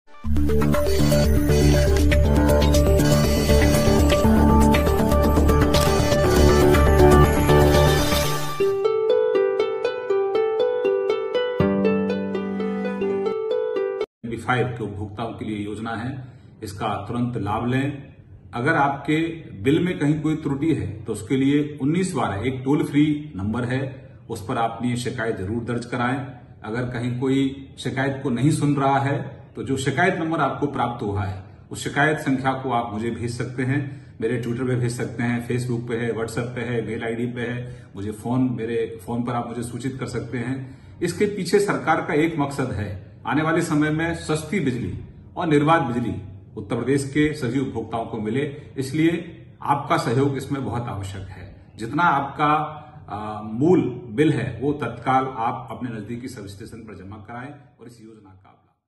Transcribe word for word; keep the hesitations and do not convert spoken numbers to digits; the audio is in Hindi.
फाइव के उपभोक्ताओं के लिए योजना है, इसका तुरंत लाभ लें। अगर आपके बिल में कहीं कोई त्रुटि है तो उसके लिए उन्नीस बारह एक टोल फ्री नंबर है, उस पर अपनी शिकायत जरूर दर्ज कराएं। अगर कहीं कोई शिकायत को नहीं सुन रहा है तो जो शिकायत नंबर आपको प्राप्त हुआ है उस शिकायत संख्या को आप मुझे भेज सकते हैं, मेरे ट्विटर पे भेज सकते हैं, फेसबुक पे है, व्हाट्सएप पे है, मेल आईडी पे है, मुझे फोन मेरे फोन पर आप मुझे सूचित कर सकते हैं। इसके पीछे सरकार का एक मकसद है, आने वाले समय में सस्ती बिजली और निर्बाध बिजली उत्तर प्रदेश के सभी उपभोक्ताओं को मिले, इसलिए आपका सहयोग इसमें बहुत आवश्यक है। जितना आपका आ, मूल बिल है वो तत्काल आप अपने नजदीकी सब स्टेशन पर जमा कराएं और इस योजना का